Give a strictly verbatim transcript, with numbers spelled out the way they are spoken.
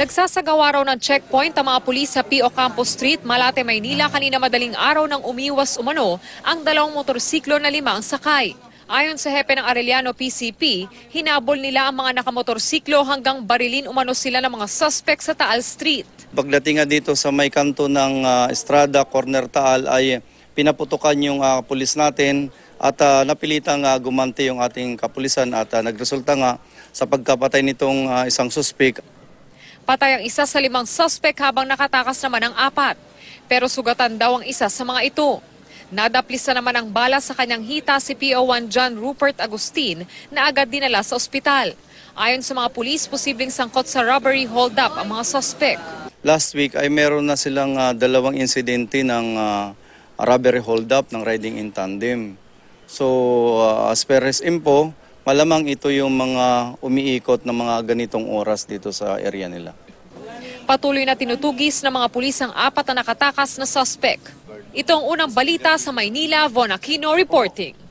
Nagsasagawa raw ng checkpoint ang mga pulis sa P O Campos Street, Malate, Maynila kanina madaling araw nang umiwas umano ang dalawang motorsiklo na lima ang sakay. Ayon sa hepe ng Arellano P C P, hinabol nila ang mga nakamotorsiklo hanggang barilin umano sila ng mga suspect sa Taal Street. Pagdating nga dito sa may kanto ng uh, Estrada, Corner Taal ay pinaputukan yung uh, pulis natin at uh, napilitang uh, gumanti yung ating kapulisan at uh, nagresulta nga sa pagkapatay nitong uh, isang suspect. Patay ang isa sa limang suspect habang nakatakas naman ang apat. Pero sugatan daw ang isa sa mga ito. Nadaplisa naman ang bala sa kanyang hita si P O one John Rupert Agustin na agad dinala sa ospital. Ayon sa mga pulis, posibleng sangkot sa robbery hold-up ang mga suspect. Last week ay meron na silang uh, dalawang insidente ng uh, robbery hold-up ng riding in tandem. So uh, as per his info, malamang ito yung mga umiikot na mga ganitong oras dito sa area nila. Patuloy na tinutugis ng mga pulis ang apat na nakatakas na suspect. Ito ang unang balita sa Maynila, Von Aquino reporting.